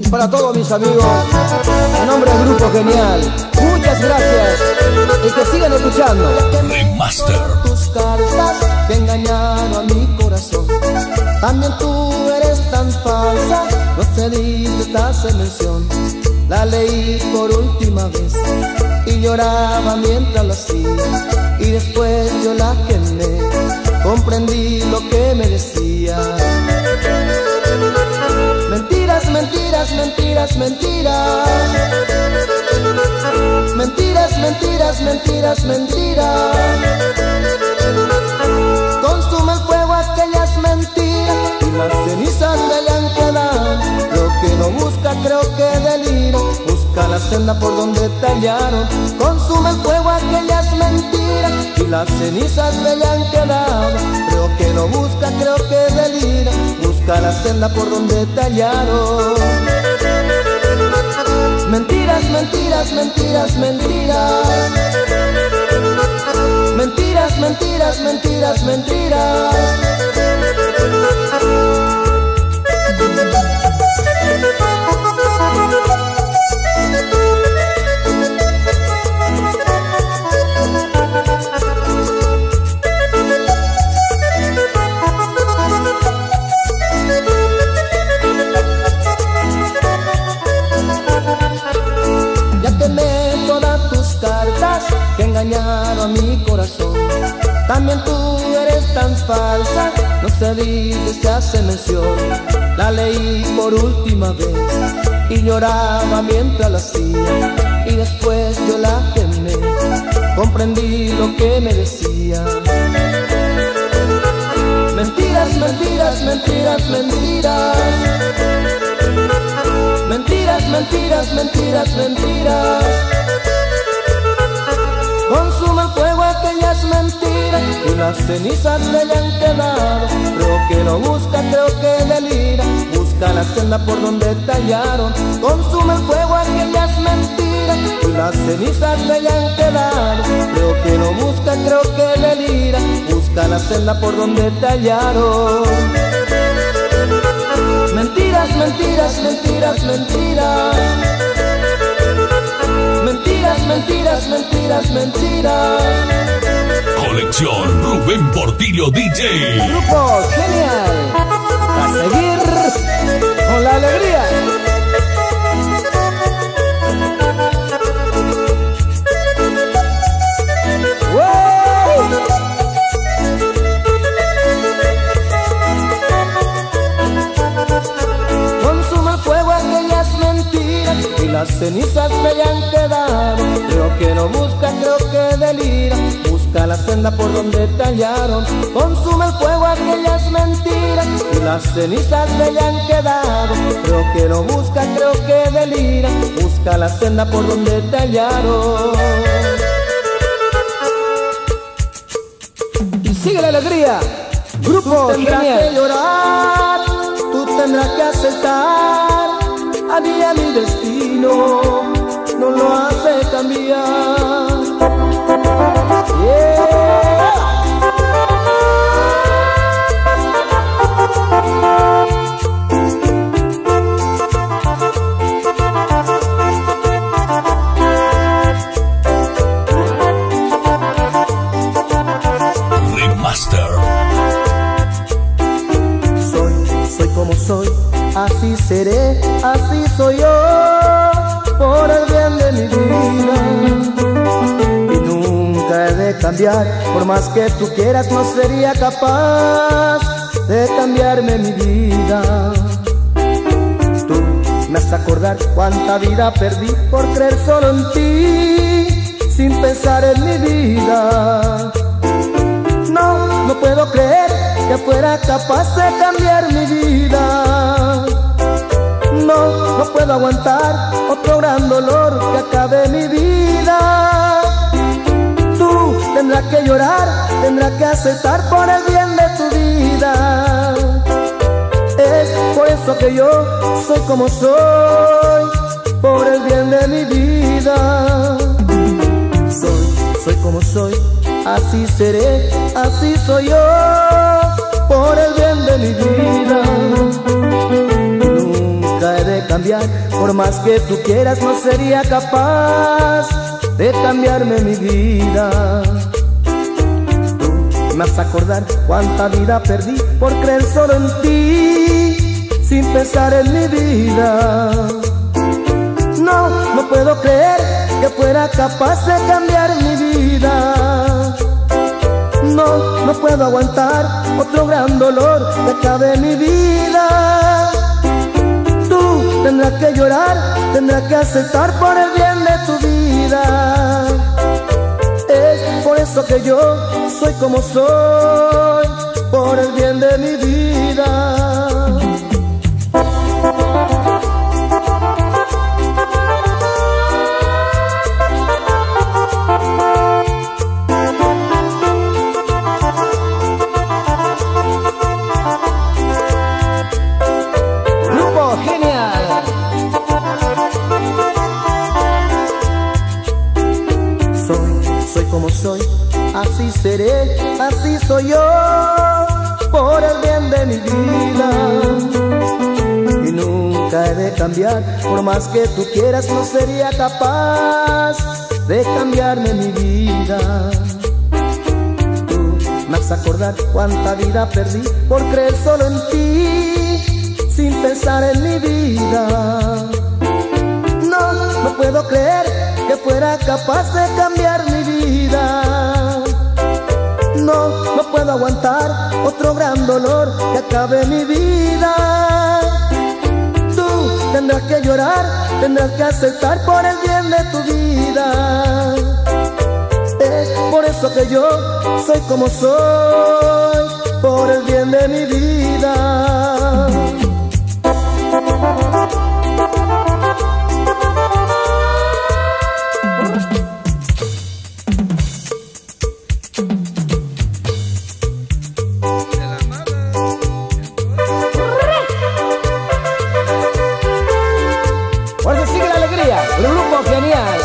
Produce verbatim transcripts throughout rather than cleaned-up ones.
Y para todos mis amigos, en nombre del Grupo Genial, muchas gracias y que sigan escuchando. Remaster. Tus cartas que engañaron a mi corazón. También tú eres tan falsa, no te dice, te hace mención. La leí por última vez y lloraba mientras lo hacía. Y después yo la quemé, comprendí lo que me decía. Mentiras, mentiras, mentiras, mentiras. Mentiras, mentiras, mentiras, mentiras. Consume el fuego aquellas mentiras y las cenizas de ella han quedado. Lo que no busca creo que delira, busca la senda por donde te hallaron. Consume el fuego aquellas mentiras y las cenizas de ella han quedado. Creo que no busca, creo que delira, busca la senda por donde te hallaron. Mentiras, mentiras, mentiras, mentiras. Mentiras, mentiras, mentiras, mentiras. Que engañaron a mi corazón. También tú eres tan falsa, no se dice, se hace mención. La leí por última vez y lloraba mientras la hacía. Y después yo la quemé, comprendí lo que me decía. Mentiras, mentiras, mentiras, mentiras. Mentiras, mentiras, mentiras, mentiras. Consume el fuego aquellas mentiras y las cenizas de ella han quedado. Creo que no busca, creo que delira, busca la senda por donde te hallaron. Consume el fuego aquellas mentiras y las cenizas de ella han quedado. Creo que no busca, creo que delira, busca la senda por donde te hallaron. Mentiras, mentiras, mentiras, mentiras. Mentiras, mentiras, mentiras, mentiras. Colección Rubén Portillo D J. Grupo Genial, a seguir con la alegría. Consume el fuego aquellas mentiras y las cenizas de ella han quedado. Creo que no busca, creo que delira, busca la senda por donde te hallaron. Consume el fuego aquellas mentiras y las cenizas de ella han quedado. Creo que no busca, creo que delira, busca la senda por donde te hallaron. Y sigue la alegría. Grupo Tendrás que llorar, tú tendrás que aceptar. A mí, a mi destino no lo hace cambiar. Yeah. Remaster. Soy, soy como soy, así seré, así soy yo, por el bien de mi vida. Y nunca he de cambiar, por más que tú quieras, no sería capaz de cambiarme mi vida. Tú me haces acordar cuánta vida perdí por creer solo en ti, sin pensar en mi vida. No, no puedo creer que fuera capaz de cambiar mi vida. No, no puedo aguantar otro gran dolor que acabe mi vida. Tú tendrás que llorar, tendrás que aceptar por el bien de tu vida. Es por eso que yo soy como soy, por el bien de mi vida. Soy, soy como soy, así seré, así soy yo, por el bien de mi vida. Nunca he de cambiar cambiar. Por más que tú quieras, no sería capaz de cambiarme mi vida. Tú me vas a acordar cuánta vida perdí por creer solo en ti, sin pensar en mi vida. No, no puedo creer que fuera capaz de cambiar mi vida. No, no puedo aguantar otro gran dolor que acabe mi vida. Tú tendrás que llorar, tendrás que aceptar por el bien de tu vida. Es por eso que yo soy como soy, por el bien de mi vida. Así seré, así soy yo, por el bien de mi vida. Y nunca he de cambiar, por más que tú quieras, no sería capaz de cambiarme mi vida. Tú me vas a acordar cuánta vida perdí por creer solo en ti, sin pensar en mi vida. No, no puedo creer que fuera capaz de cambiar mi vida. No, no puedo aguantar otro gran dolor que acabe mi vida. Tú tendrás que llorar, tendrás que aceptar por el bien de tu vida. Es por eso que yo soy como soy, por el bien de mi vida. Grupo Genial.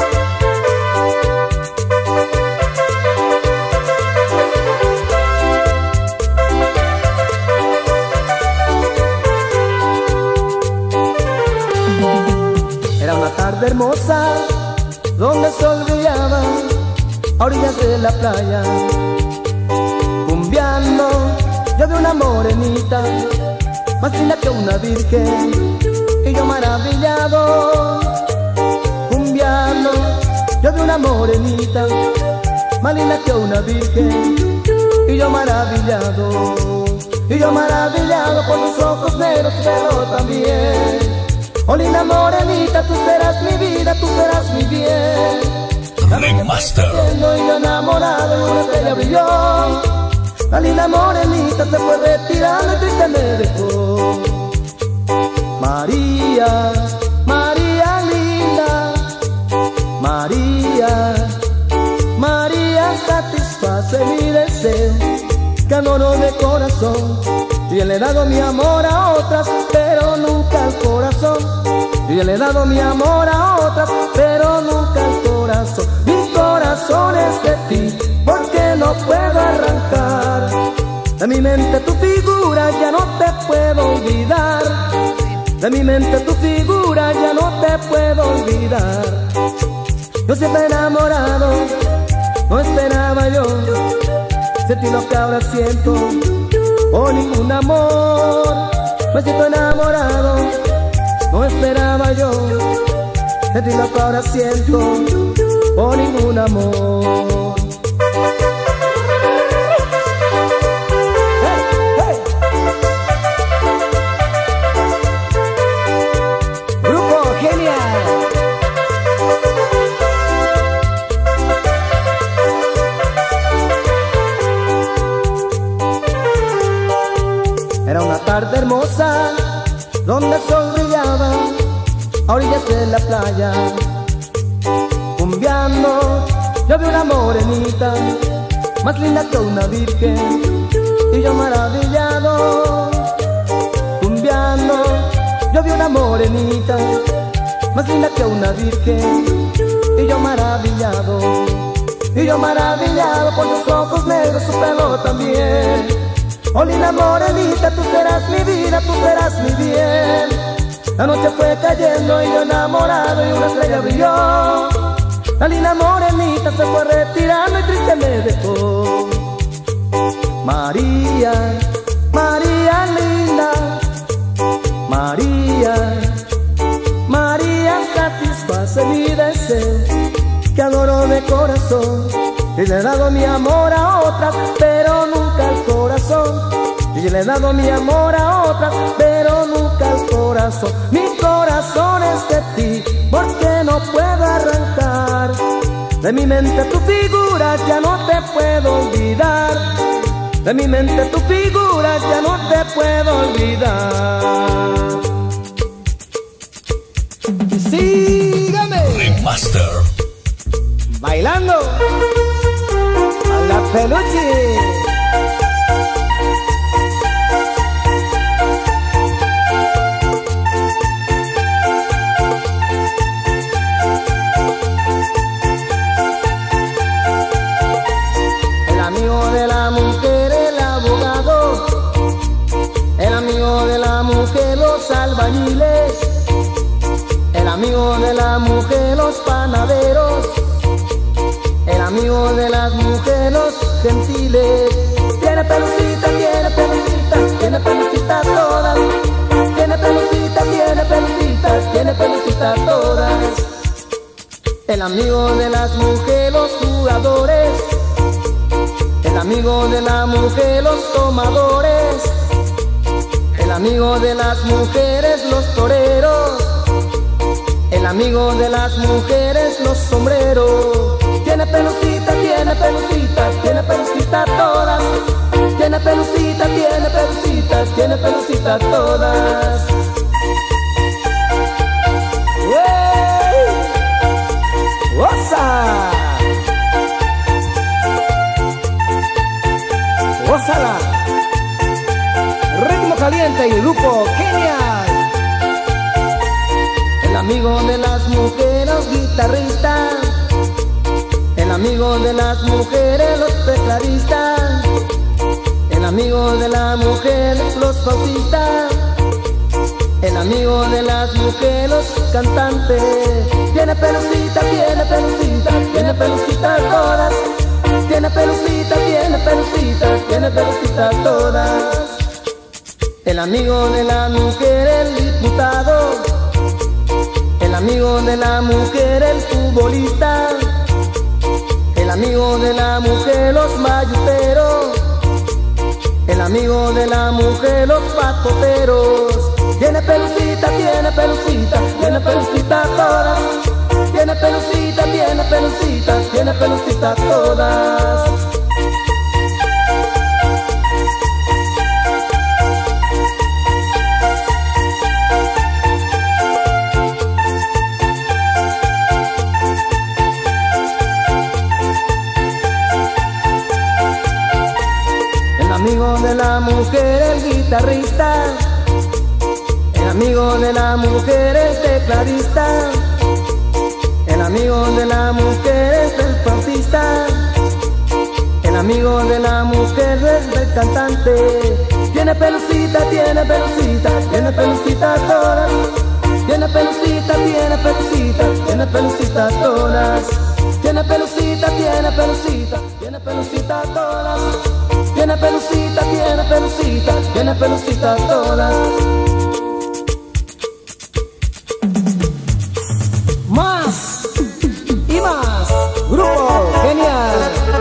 Era una tarde hermosa donde el sol brillaba a orillas de la playa. Cumbiando, yo vi una morenita más linda que una virgen, y yo maravillado. Cumbiando, yo vi una morenita más linda que una virgen, y yo maravillado. Y yo maravillado por tus ojos negros, pero también. Oh linda morenita, tú serás mi vida, tú serás mi bien. Remaster. Y yo enamorado y una estrella brilló. La linda morenita se fue retirando y triste me dejó. María, María linda, María, María satisface mi deseo, que adoro de corazón. Yo le he dado mi amor a otras, pero nunca al corazón. Yo le he dado mi amor a otras, pero nunca al corazón. Mi corazón es de ti, porque no puedo arrancar de mi mente tu figura, ya no te puedo olvidar. De mi mente tu figura, ya no te puedo olvidar. Yo siempre enamorado, no esperaba yo sentir lo que ahora siento. Oh, ningún amor, me siento enamorado, no esperaba yo sentir lo que ahora siento. Oh, ningún amor. Hey, hey. Grupo Genial. Era una tarde hermosa donde el sol brillaba a orillas de la playa. Cumbiando, yo vi una morenita más linda que una virgen, y yo maravillado. Cumbiando, yo vi una morenita más linda que una virgen, y yo maravillado. Y yo maravillado por tus ojos negros, su pelo también. Oh linda morenita, tú serás mi vida, tú serás mi bien. La noche fue cayendo y yo enamorado y una estrella brilló. La linda morenita se fue retirando y triste me dejó. María, María linda, María, María satisface mi deseo, que adoro de corazón. Y le he dado mi amor a otras, pero nunca al corazón. Y le he dado mi amor a otras, pero nunca al corazón. Mi corazón es de ti, porque no puedo arrancar de mi mente tu figura, ya no te puedo olvidar. De mi mente tu figura, ya no te puedo olvidar. Sígame. Remaster. Bailando a la peluche. El amigo de la mujer, el abogado. El amigo de la mujer, los albañiles. El amigo de la mujer, los panaderos. El amigo de las mujeres, los gentiles. Tiene pelucita, tiene pelucita, tiene pelucita todas. Tiene pelucita, tiene pelucita, tiene pelucita todas. El amigo de las mujeres, los jugadores. El amigo de la mujer, los tomadores. El amigo de las mujeres, los toreros. El amigo de las mujeres, los sombreros. Tiene pelucita, tiene pelucita, tiene pelucita todas. Tiene pelucita, tiene pelucita, tiene pelucita todas. ¡Wey! ¡Osa! ¡Ósala! Ritmo caliente y grupo genial. El amigo de las mujeres, guitarristas. El amigo de las mujeres, los tecladistas. El amigo de la mujer, los pautistas. El amigo de las mujeres, los cantantes. Tiene pelucita, tiene pelucita, tiene pelucita todas. Tiene pelucita, tiene pelucita, tiene pelucita todas. El amigo de la mujer, el diputado. El amigo de la mujer, el futbolista. El amigo de la mujer, los mayuteros. El amigo de la mujer, los patoteros. Tiene pelucita, tiene pelucita, tiene pelucita todas. Tiene pelucita, tiene pelucita, tiene pelucita todas. El amigo de la mujer, el guitarrista. El amigo de la mujer, el tecladista. El amigo de la mujer es el flautista. El amigo de la mujer es el cantante. Tiene pelucita, tiene pelucita, tiene pelucita todas. Tiene pelucita, tiene pelucita, tiene pelucita todas. Tiene pelucita, tiene pelucita, tiene pelucita todas. Tiene pelucita, tiene pelucita, tiene pelucita todas. Más y más, grupo genial.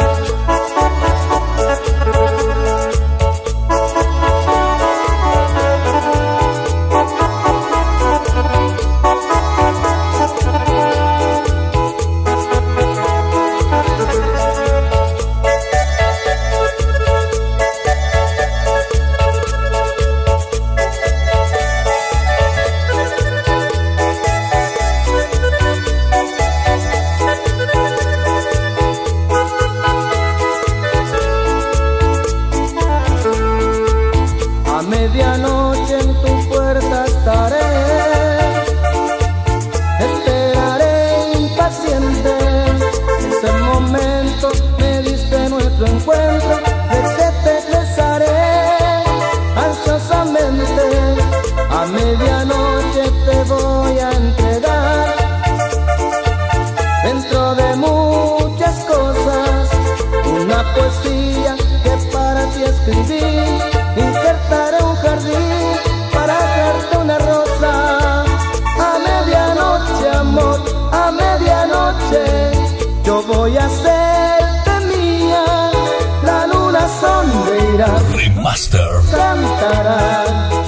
Medianoche en tu puerta estaré, esperaré impaciente. En ese momento me diste nuestro encuentro, de que te besaré ansiosamente. A medianoche te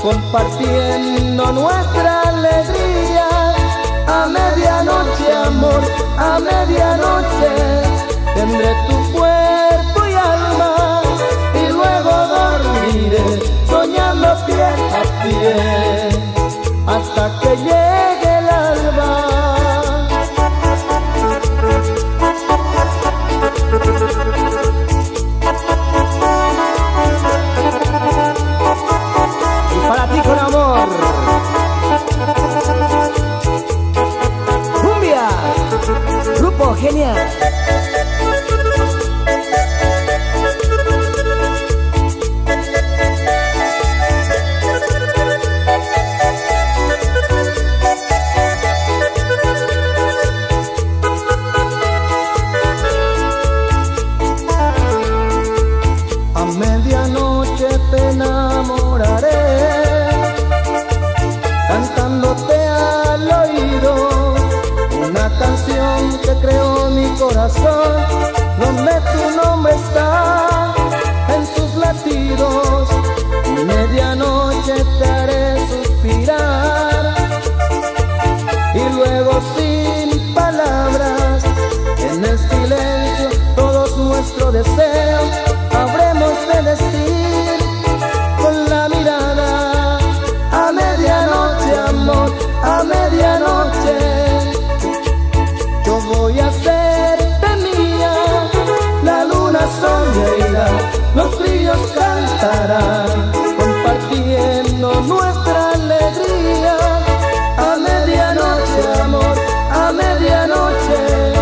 compartiendo nuestra alegría. A medianoche, amor, a medianoche tendré tu cuerpo y alma, y luego dormiré soñando pie a pie hasta que llegue el alba. Y para ti con amor, cumbia, Grupo Genial. A medianoche te enamoraré, cantándote al oído una canción que creó mi corazón, donde tu nombre está en sus latidos. A medianoche te haré suspirar, y luego sin palabras, en el silencio, todos nuestros deseos habremos de decir con la mirada. A medianoche, amor, a medianoche yo voy a hacerte mía. La luna sonreirá, los grillos cantarán, compartiendo nuestra alegría. A medianoche, amor, a medianoche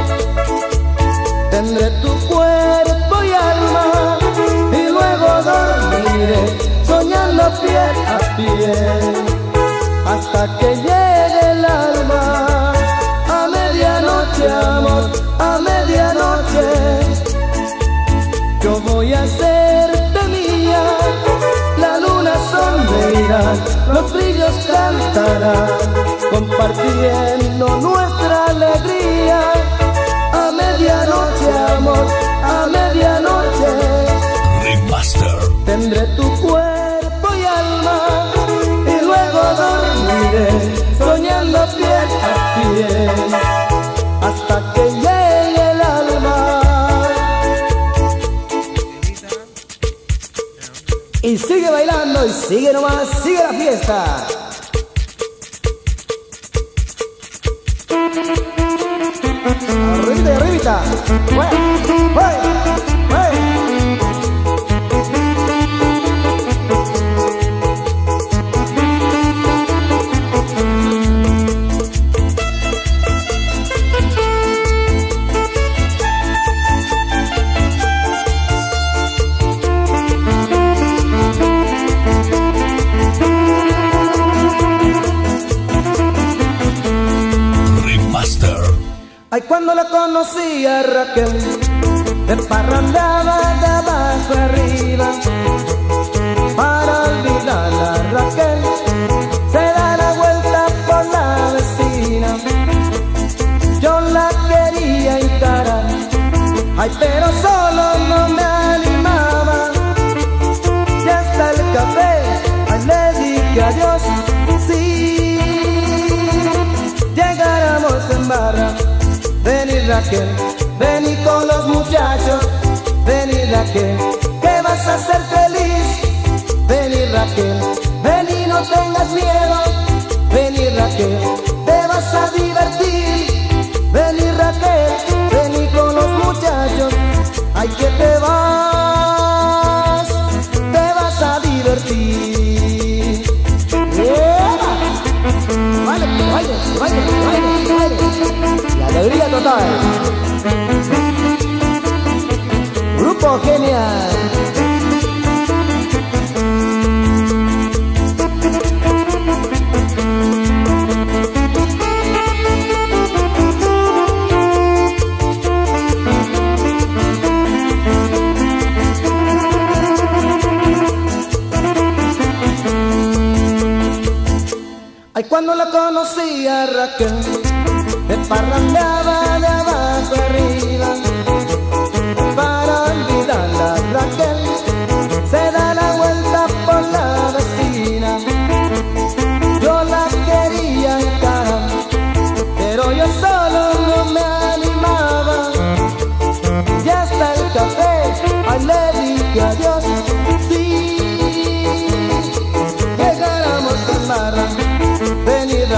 tendré tu cuerpo y alma, y luego dormiré soñando pie a pie hasta que llegue el alba. A medianoche, amor, a medianoche yo voy a hacerte mía. La luna sonreirá, los grillos cantarán, compartiendo nuestra alegría. A medianoche, amor, a medianoche Remaster. tendré tu cuerpo y alma, y luego dormiré soñando pie a pie hasta que llegue el alba. Y sigue bailando, y sigue nomás, sigue la fiesta. Arribita y arribita. ¡Bueno! ¡Bueno! ¡Bueno! Ay, cuando la conocí a Raquel, me parrandeaba de abajo arriba. Para olvidarla, Raquel se da la vuelta por la vecina. Yo la quería encarar, ay, pero solo no me animaba. Y hasta el café, ay, le dije adiós. Si llegáramos en barra, vení Raquel, vení con los muchachos, vení Raquel, que vas a ser feliz. Vení Raquel, vení, no tengas miedo, vení Raquel, te vas a divertir. Vení Raquel, vení con los muchachos, ay, que te vas, te vas a divertir. Yeah. Baile, baile, baile, baile, baile. La alegría total. Grupo Genial. Ay, cuando la conocí a Raquel, me parrandeaba de abajo arriba. Para olvidarla, Raquel se da la vuelta por la vecina.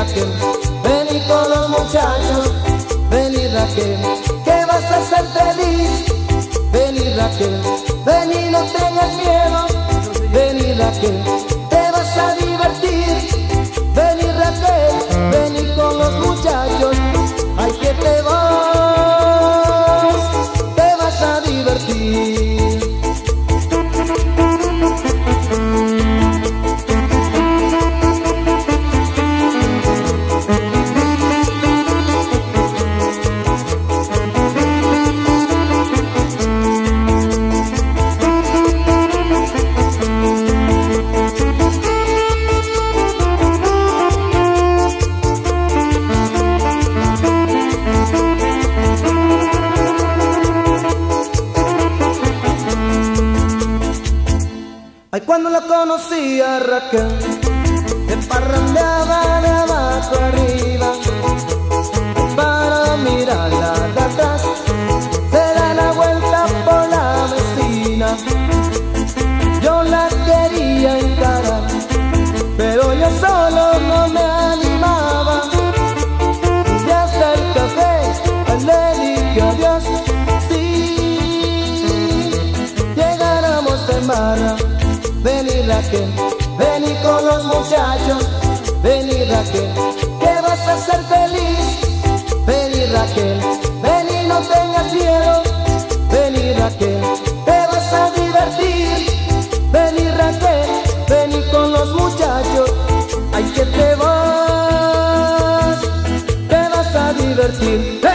Raquel, vení con los muchachos. Vení Raquel, que vas a ser feliz. Vení Raquel, vení, no tengas miedo. Vení Raquel, te vas a divertir. Vení Raquel, vení con los muchachos. Ay, que te vas, te vas a divertir. Ay, cuando la conocí a Raquel, se parrandeaba de abajo arriba. Para mirarla de atrás, se da la vuelta por la vecina. Yo la quería encarar, pero yo solo no me animaba. Y hasta el café le dije adiós. Sí, llegáramos en barra. Vení Raquel, vení con los muchachos. Vení Raquel, que vas a ser feliz. Vení Raquel, vení, no tengas miedo. Vení Raquel, te vas a divertir. Vení Raquel, vení con los muchachos. Ay, que te vas, te vas a divertir.